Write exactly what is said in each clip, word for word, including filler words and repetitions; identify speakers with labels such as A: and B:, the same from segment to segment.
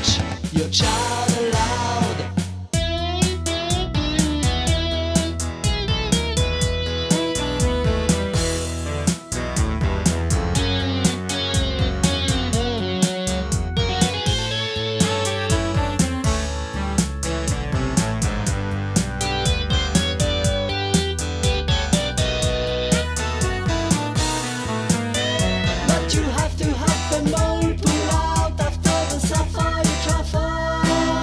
A: teach your child aloud. But you have to have the mold pull out after the Savoy truffle.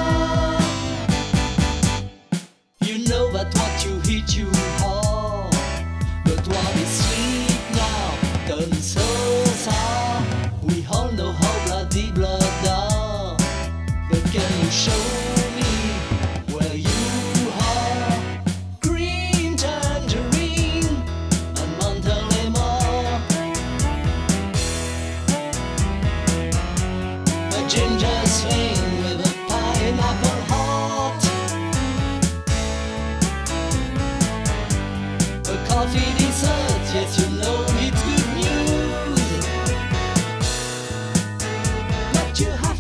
A: You know that what you eat you hard, but what is sweet now turns so sour. We all know how bloody blood are, but can you show me where you are? Green tangerine and Montelemon, a ginger swing with a pineapple heart, a coffee dessert, yes you know it's good news. But you have